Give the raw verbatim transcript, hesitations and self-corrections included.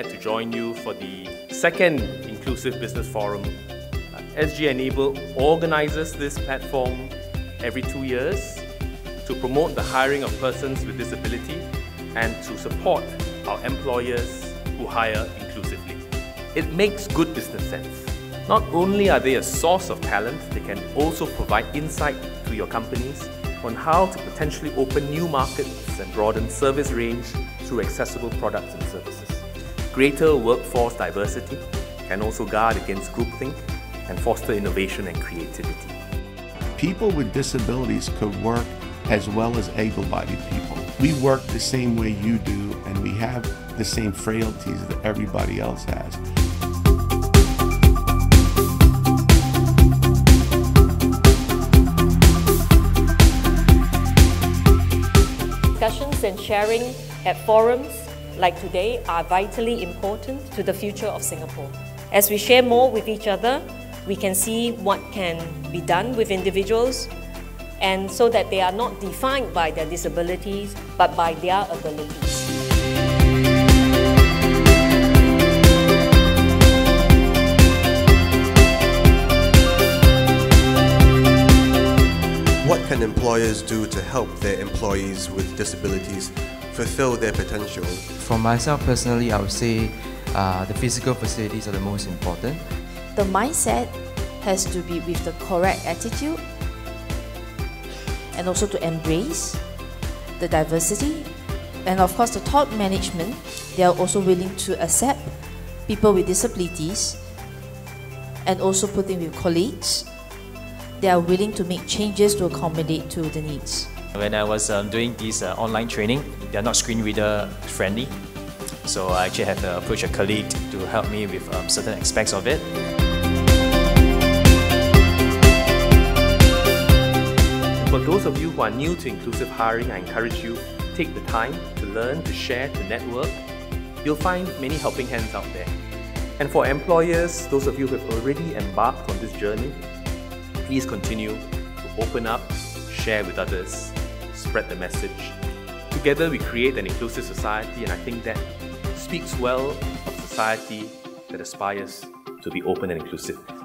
glad to join you for the second Inclusive Business Forum. Uh, S G Enable organizes this platform every two years to promote the hiring of persons with disability and to support our employers who hire inclusively. It makes good business sense. Not only are they a source of talent, they can also provide insight to your companies on how to potentially open new markets and broaden service range through accessible products and services. Greater workforce diversity can also guard against groupthink and foster innovation and creativity. People with disabilities could work as well as able-bodied people. We work the same way you do, and we have the same frailties that everybody else has. Discussions and sharing at forums like today are vitally important to the future of Singapore. As we share more with each other, we can see what can be done with individuals, and so that they are not defined by their disabilities but by their abilities. What can employers do to help their employees with disabilities fulfill their potential? For myself personally, I would say uh, the physical facilities are the most important. The mindset has to be with the correct attitude, and also to embrace the diversity. And of course, the top management, they are also willing to accept people with disabilities, and also putting with colleagues. They are willing to make changes to accommodate to the needs. When I was um, doing this uh, online training, they are not screen reader friendly. So I actually had to approach a colleague to help me with um, certain aspects of it. For those of you who are new to inclusive hiring, I encourage you to take the time to learn, to share, to network. You'll find many helping hands out there. And for employers, those of you who have already embarked on this journey, please continue to open up, share with others, spread the message. Together we create an inclusive society, and I think that speaks well of society that aspires to be open and inclusive.